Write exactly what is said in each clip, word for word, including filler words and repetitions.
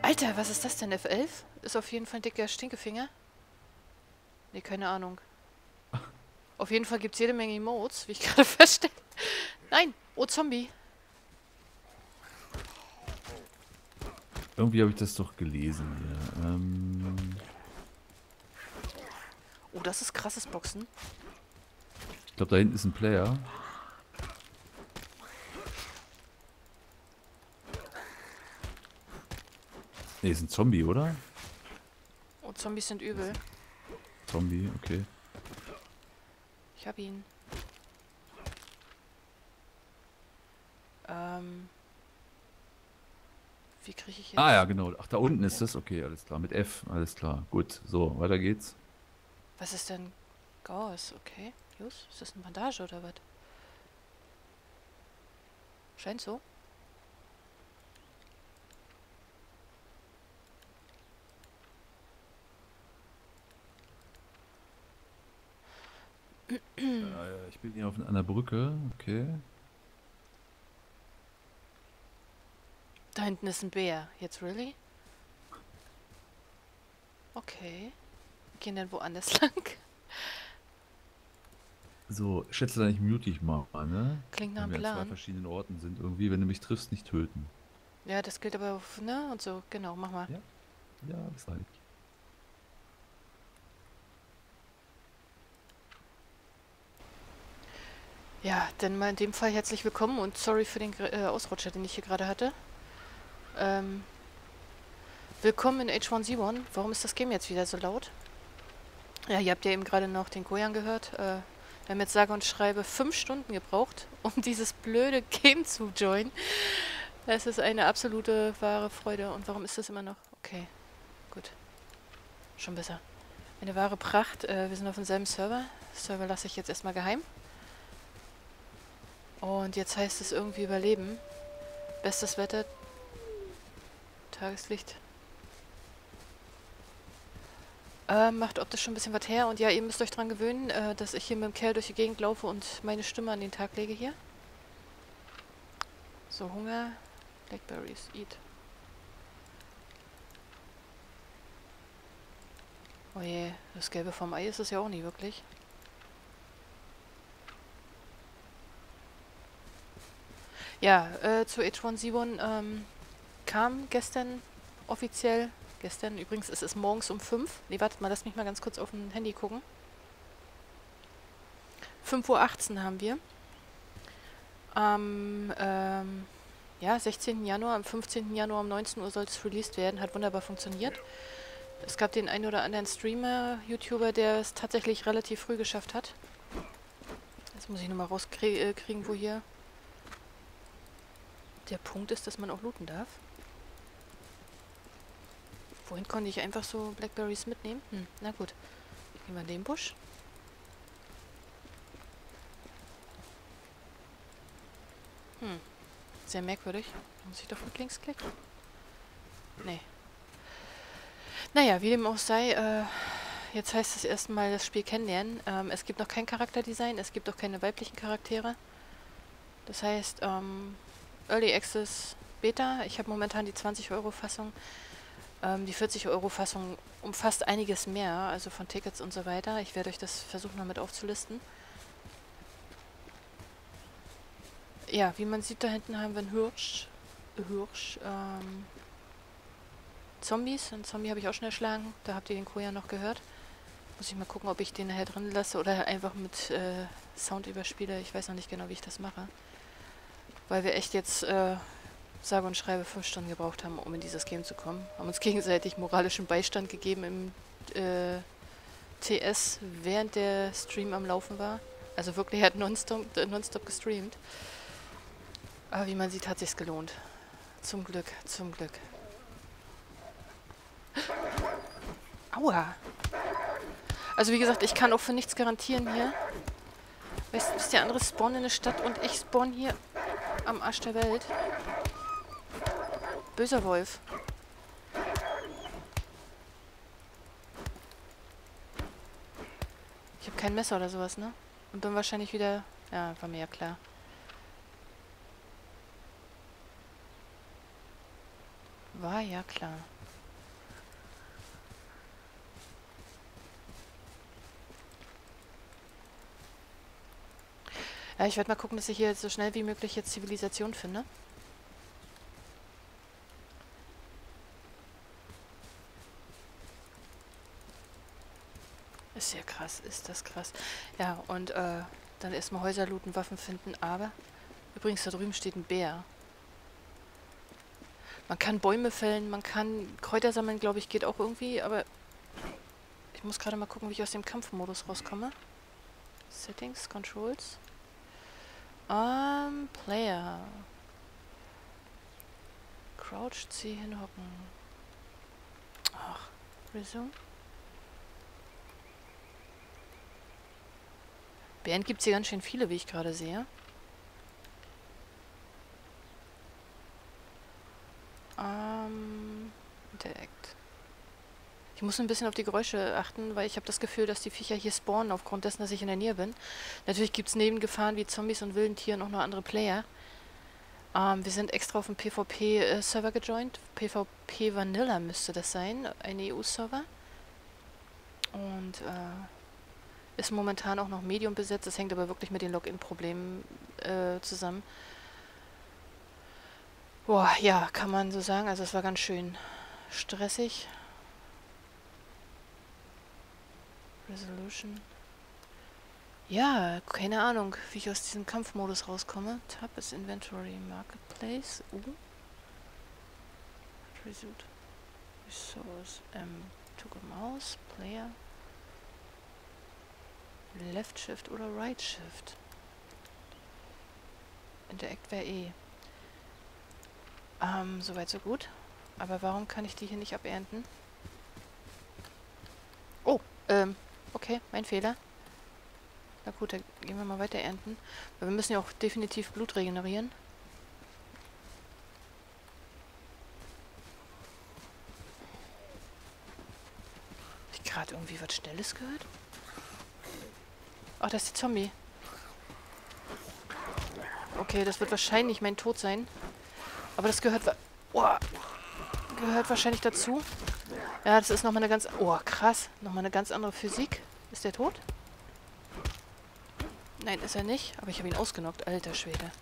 Alter, was ist das denn? F elf? Ist auf jeden Fall ein dicker Stinkefinger. Nee, keine Ahnung. Auf jeden Fall gibt es jede Menge Emotes, wie ich gerade feststelle. Nein! Oh, Zombie! Irgendwie habe ich das doch gelesen hier. Ähm, Oh, das ist krasses Boxen. ich glaube, da hinten ist ein Player. Ne, ist ein Zombie, oder? Oh, Zombies sind Das ist übel. ein Zombie, okay. Ich hab ihn. Ähm... Wie kriege ich Ah ja, jetzt... genau. Ach, da unten ist es. Okay, alles klar. Mit F, alles klar. Gut, so, weiter geht's. Was ist denn... Gauss, okay. Jus, ist das eine Bandage oder was? Scheint so. Äh, ich bin hier auf einer Brücke. Okay. Da hinten ist ein Bär. Jetzt really? Okay. Wir gehen dann woanders lang. So, schätze ich mute dich mal, ne? Klingt nach Wenn einem wir an zwei Plan. verschiedenen Orten sind, irgendwie, wenn du mich triffst, nicht töten. Ja, das gilt aber auf, ne? Und so, genau, mach mal. Ja? Ja, bis gleich. Ja, dann mal in dem Fall herzlich willkommen und sorry für den äh, Ausrutscher, den ich hier gerade hatte. Ähm, willkommen in H eins Z eins. Warum ist das Game jetzt wieder so laut? Ja, ihr habt ja eben gerade noch den Koyan gehört. Äh, wir haben jetzt sage und schreibe fünf Stunden gebraucht, um dieses blöde Game zu joinen. Es ist eine absolute wahre Freude. Und warum ist das immer noch? Okay, gut. Schon besser. Eine wahre Pracht. Äh, wir sind auf demselben Server. Server lasse ich jetzt erstmal geheim. Und jetzt heißt es irgendwie überleben. Bestes Wetter. Tageslicht. Äh, macht optisch schon ein bisschen was her. Und ja, ihr müsst euch dran gewöhnen, äh, dass ich hier mit dem Kerl durch die Gegend laufe und meine Stimme an den Tag lege hier. So, Hunger. Blackberries. Eat. Oh je, das Gelbe vom Ei ist es ja auch nie wirklich. Ja, äh, zu H eins Z eins ähm, kam gestern offiziell, gestern übrigens, es ist morgens um fünf. Ne, wartet mal, lass mich mal ganz kurz auf dem Handy gucken. fünf Uhr achtzehn haben wir. Am ähm, ja, sechzehnten Januar, am fünfzehnten Januar um neunzehn Uhr sollte es released werden. Hat wunderbar funktioniert. Es gab den einen oder anderen Streamer, YouTuber, der es tatsächlich relativ früh geschafft hat. Jetzt muss ich nochmal rauskriegen, wo hier der Punkt ist, dass man auch looten darf. Wohin konnte ich einfach so Blackberries mitnehmen? Hm, na gut. Gehen wir in den Busch. Hm, sehr merkwürdig. Muss ich doch mit links klicken? Nee. Naja, wie dem auch sei, äh, jetzt heißt es erstmal das Spiel kennenlernen. Ähm, es gibt noch kein Charakterdesign, es gibt auch keine weiblichen Charaktere. Das heißt, ähm, Early Access Beta. Ich habe momentan die zwanzig Euro Fassung. Ähm, die vierzig Euro Fassung umfasst einiges mehr, also von Tickets und so weiter. Ich werde euch das versuchen, noch mit aufzulisten. Ja, wie man sieht, da hinten haben wir einen Hirsch. Hirsch, ähm, Zombies. Einen Zombie habe ich auch schon erschlagen. Da habt ihr den Koya noch gehört. Muss ich mal gucken, ob ich den nachher drin lasse oder einfach mit äh, Sound überspiele. Ich weiß noch nicht genau, wie ich das mache. Weil wir echt jetzt, äh, sage und schreibe, fünf Stunden gebraucht haben, um in dieses Game zu kommen. Haben uns gegenseitig moralischen Beistand gegeben im äh, T S, während der Stream am Laufen war. Also wirklich, er hat nonstop, äh, nonstop gestreamt. Aber wie man sieht, hat sich's gelohnt. Zum Glück, zum Glück. Aua! Also wie gesagt, ich kann auch für nichts garantieren hier. Weißt du, ist der andere spawnen in der Stadt und ich spawn hier am Arsch der Welt. Böser Wolf. Ich habe kein Messer oder sowas, ne? Und bin wahrscheinlich wieder... Ja, war mir ja klar. War ja klar. Ja, ich werde mal gucken, dass ich hier so schnell wie möglich jetzt Zivilisation finde. Ist ja krass, ist das krass. Ja, und äh, dann erstmal Häuser looten, Waffen finden, aber... Übrigens, da drüben steht ein Bär. Man kann Bäume fällen, man kann Kräuter sammeln, glaube ich, geht auch irgendwie, aber... Ich muss gerade mal gucken, wie ich aus dem Kampfmodus rauskomme. Settings, Controls. Um, Player. Crouch, C, hinhocken. Ach, Resume. Bären gibt es hier ganz schön viele, wie ich gerade sehe. Ähm, Interact. Ich muss ein bisschen auf die Geräusche achten, weil ich habe das Gefühl, dass die Viecher hier spawnen, aufgrund dessen, dass ich in der Nähe bin. Natürlich gibt es neben Gefahren wie Zombies und wilden Tieren auch noch andere Player. Ähm, wir sind extra auf den PvP-Server gejoint. PvP Vanilla müsste das sein, ein E U-Server. Und äh, ist momentan auch noch Medium besetzt. Das hängt aber wirklich mit den Login-Problemen äh, zusammen. Boah, ja, kann man so sagen. Also es war ganz schön stressig. Resolution. Ja, keine Ahnung, wie ich aus diesem Kampfmodus rauskomme. Tab ist Inventory, Marketplace. Uh. Result. Resource. Ähm, Toggle Mouse, Player. Left Shift oder Right Shift. Interact wäre eh. Ähm, soweit so gut. Aber warum kann ich die hier nicht abernten? Oh, ähm, okay, mein Fehler. Na gut, dann gehen wir mal weiter ernten. Weil wir müssen ja auch definitiv Blut regenerieren. Hab ich gerade irgendwie was Schnelles gehört? Ach, das ist die Zombie. Okay, das wird wahrscheinlich mein Tod sein. Aber das gehört... Oh, gehört wahrscheinlich dazu. Ja, das ist nochmal eine ganz... Oh, krass. Nochmal eine ganz andere Physik. Ist der tot? Nein, ist er nicht. Aber ich habe ihn ausgenockt. Alter Schwede.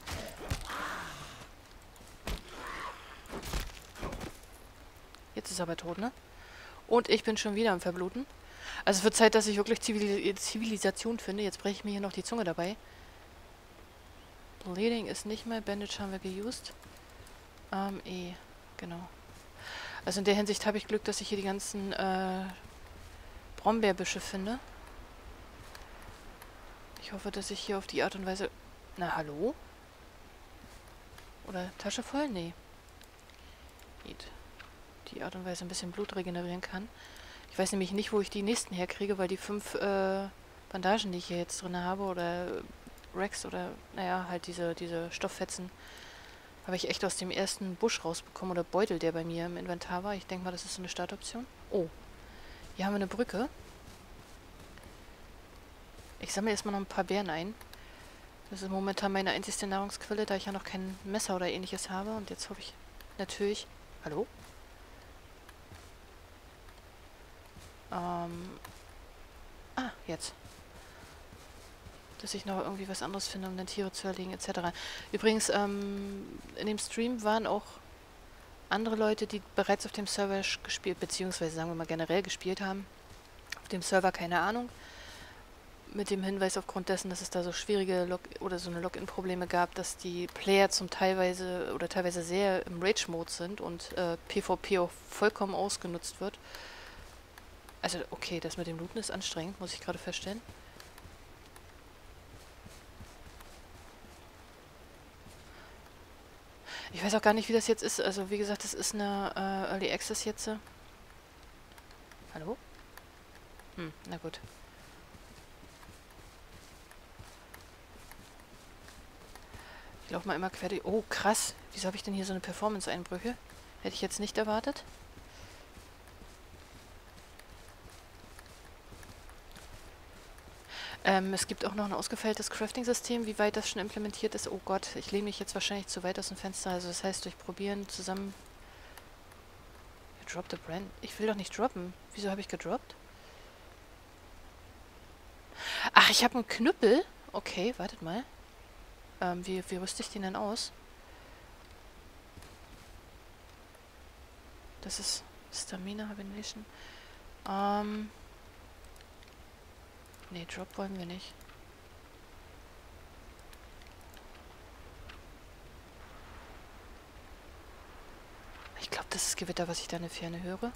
Jetzt ist er aber tot, ne? Und ich bin schon wieder am Verbluten. Also es wird Zeit, dass ich wirklich Zivil Zivilisation finde. Jetzt breche ich mir hier noch die Zunge dabei. Bleeding ist nicht mehr. Bandage haben wir geused. Ähm, E. Genau. Also in der Hinsicht habe ich Glück, dass ich hier die ganzen äh, Brombeerbüsche finde. Ich hoffe, dass ich hier auf die Art und Weise... Na, hallo? Oder Tasche voll? Nee. Geht. Die Art und Weise ein bisschen Blut regenerieren kann. Ich weiß nämlich nicht, wo ich die nächsten herkriege, weil die fünf äh, Bandagen, die ich hier jetzt drin habe, oder Rex oder, naja, halt diese, diese Stofffetzen, habe ich echt aus dem ersten Busch rausbekommen, oder Beutel, der bei mir im Inventar war. Ich denke mal, das ist so eine Startoption. Oh, hier haben wir eine Brücke. Ich sammle erstmal noch ein paar Beeren ein. Das ist momentan meine einzigste Nahrungsquelle, da ich ja noch kein Messer oder ähnliches habe. Und jetzt hoffe ich natürlich... Hallo? Ähm... Ah, jetzt. Dass ich noch irgendwie was anderes finde, um dann Tiere zu erlegen, et cetera. Übrigens, ähm, in dem Stream waren auch andere Leute, die bereits auf dem Server gespielt, beziehungsweise sagen wir mal generell gespielt haben. Auf dem Server keine Ahnung. Mit dem Hinweis aufgrund dessen, dass es da so schwierige Log oder so eine Login-Probleme gab, dass die Player zum teilweise oder teilweise sehr im Rage-Mode sind und äh, PvP auch vollkommen ausgenutzt wird. Also okay, das mit dem Looten ist anstrengend, muss ich gerade feststellen. Ich weiß auch gar nicht, wie das jetzt ist. Also wie gesagt, das ist eine äh, Early Access jetzt. Hallo? Hm, na gut. Ich laufe mal immer quer durch... Oh, krass. Wieso habe ich denn hier so eine Performance-Einbrüche? Hätte ich jetzt nicht erwartet. Ähm, es gibt auch noch ein ausgefeiltes Crafting-System. Wie weit das schon implementiert ist? Oh Gott, ich lehne mich jetzt wahrscheinlich zu weit aus dem Fenster. Also das heißt, durch Probieren zusammen... You dropped a brand... Ich will doch nicht droppen. Wieso habe ich gedroppt? Ach, ich habe einen Knüppel? Okay, wartet mal. Ähm, wie, wie rüste ich den denn aus? Das ist Stamina, Hibernation. Ähm. Nee, Drop wollen wir nicht. Ich glaube, das ist Gewitter, was ich da in der Ferne höre.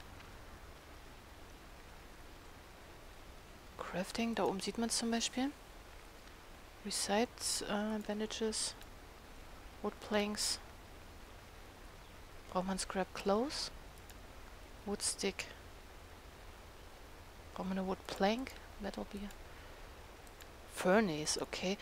Crafting, da oben sieht man es zum Beispiel. Recites, äh, Bandages, Wood Planks. Braucht man Scrap Clothes? Wood Stick. Braucht man eine Wood Plank? Metal Beer. Furnace, okay.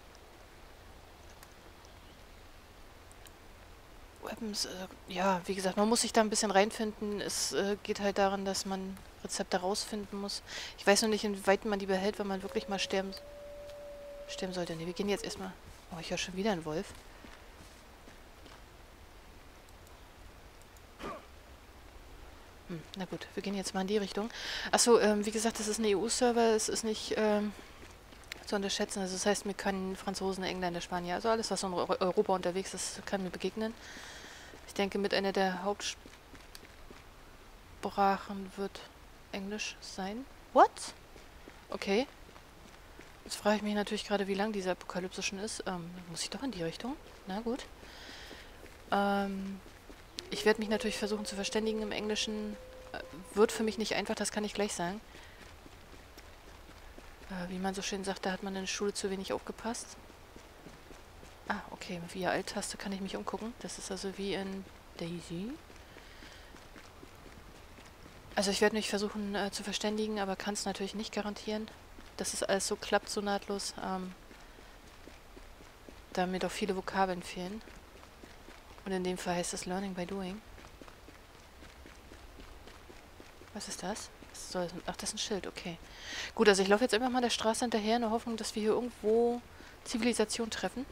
Weapons, äh, ja, wie gesagt, man muss sich da ein bisschen reinfinden. Es äh, geht halt daran, dass man Rezepte rausfinden muss. Ich weiß noch nicht, inwieweit man die behält, wenn man wirklich mal sterben, sterben sollte. Ne, wir gehen jetzt erstmal... Oh, ich höre schon wieder einen Wolf. Hm, na gut, wir gehen jetzt mal in die Richtung. Achso, ähm, wie gesagt, das ist ein E U-Server. Es ist nicht ähm, zu unterschätzen. Also das heißt, mir können Franzosen, Engländer, Spanier, also alles, was in Europa unterwegs ist, kann mir begegnen. Ich denke, mit einer der Hauptsprachen wird Englisch sein. What? Okay. Jetzt frage ich mich natürlich gerade, wie lang diese Apokalypse schon ist. Ähm, muss ich doch in die Richtung? Na gut. Ähm, ich werde mich natürlich versuchen zu verständigen im Englischen. Äh, wird für mich nicht einfach, das kann ich gleich sagen. Äh, wie man so schön sagt, da hat man in der Schule zu wenig aufgepasst. Ah, okay. Via Alt-Taste kann ich mich umgucken. Das ist also wie in Daisy. Also ich werde mich versuchen äh, zu verständigen, aber kann es natürlich nicht garantieren, dass es alles so klappt, so nahtlos. Ähm, da mir doch viele Vokabeln fehlen. Und in dem Fall heißt es Learning by Doing. Was ist das? Was soll das? Ach, das ist ein Schild, okay. Gut, also ich laufe jetzt einfach mal der Straße hinterher in der Hoffnung, dass wir hier irgendwo Zivilisation treffen.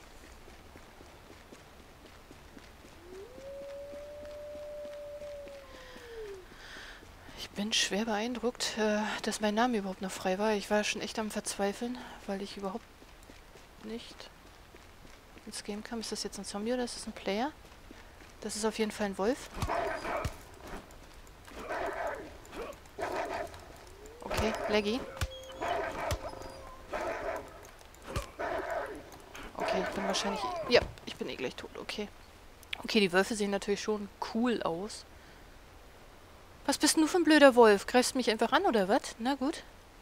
Ich bin schwer beeindruckt, äh, dass mein Name überhaupt noch frei war. Ich war schon echt am Verzweifeln, weil ich überhaupt nicht ins Game kam. Ist das jetzt ein Zombie oder ist das ein Player? Das ist auf jeden Fall ein Wolf. Okay, Laggy. Okay, ich bin wahrscheinlich... Ja, ich bin eh gleich tot, okay. Okay, die Wölfe sehen natürlich schon cool aus. Was bist denn du für ein blöder Wolf? Greifst du mich einfach an, oder was? Na gut.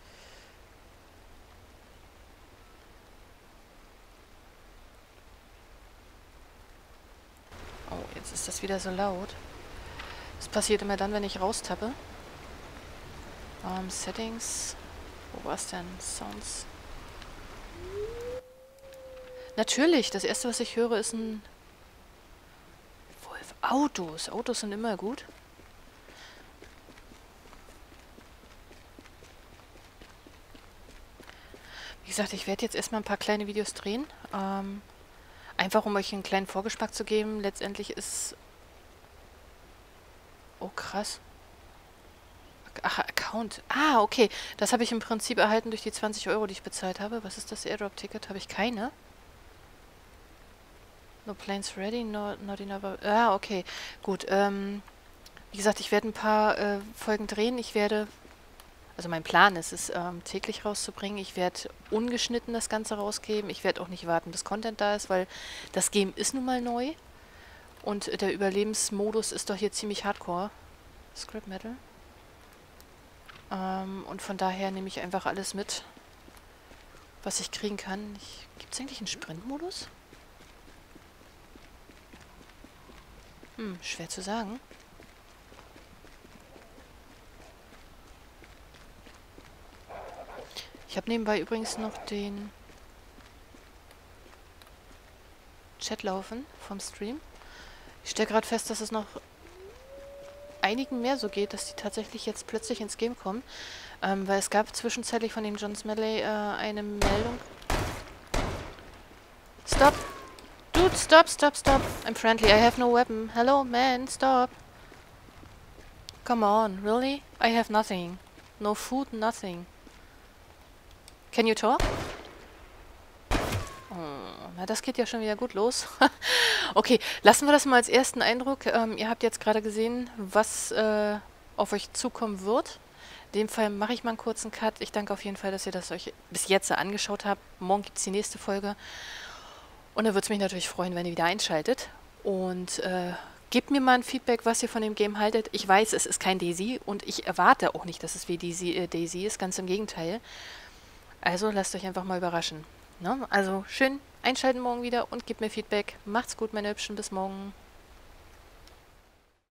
Oh, jetzt ist das wieder so laut. Das passiert immer dann, wenn ich raustappe. Um, Settings. Wo war's denn? Sounds. Natürlich, das erste, was ich höre, ist ein Wolf. Autos. Autos sind immer gut. Wie gesagt, ich werde jetzt erstmal ein paar kleine Videos drehen. Ähm, einfach, um euch einen kleinen Vorgeschmack zu geben. Letztendlich ist... Oh, krass. Ach, Account. Ah, okay. Das habe ich im Prinzip erhalten durch die zwanzig Euro, die ich bezahlt habe. Was ist das Airdrop-Ticket? Habe ich keine? No planes ready, no, not enough... Ah, okay. Gut, ähm... Wie gesagt, ich werde ein paar äh, Folgen drehen. Ich werde... Also mein Plan ist es, ähm, täglich rauszubringen. Ich werde ungeschnitten das Ganze rausgeben. Ich werde auch nicht warten, bis Content da ist, weil das Game ist nun mal neu. Und äh, der Überlebensmodus ist doch hier ziemlich hardcore. Scrap Metal. Ähm, und von daher nehme ich einfach alles mit, was ich kriegen kann. Gibt es eigentlich einen Sprintmodus? Hm, schwer zu sagen. Ich habe nebenbei übrigens noch den Chat laufen vom Stream. Ich stelle gerade fest, dass es noch einigen mehr so geht, dass die tatsächlich jetzt plötzlich ins Game kommen. Ähm, weil es gab zwischenzeitlich von dem John Smalley äh, eine Meldung. Stop! Dude, stop, stop, stop! I'm friendly, I have no weapon. Hello, man, stop! Come on, really? I have nothing. No food, nothing. Can you talk? Oh, na das geht ja schon wieder gut los. Okay, lassen wir das mal als ersten Eindruck. Ähm, ihr habt jetzt gerade gesehen, was äh, auf euch zukommen wird. In dem Fall mache ich mal einen kurzen Cut. Ich danke auf jeden Fall, dass ihr das euch bis jetzt angeschaut habt. Morgen gibt es die nächste Folge. Und da würde es mich natürlich freuen, wenn ihr wieder einschaltet. Und äh, gebt mir mal ein Feedback, was ihr von dem Game haltet. Ich weiß, es ist kein Daisy und ich erwarte auch nicht, dass es wie Daisy, äh, Daisy ist. Ganz im Gegenteil. Also lasst euch einfach mal überraschen. Ne? Also schön einschalten morgen wieder und gebt mir Feedback. Macht's gut, meine Hübschen. Bis morgen.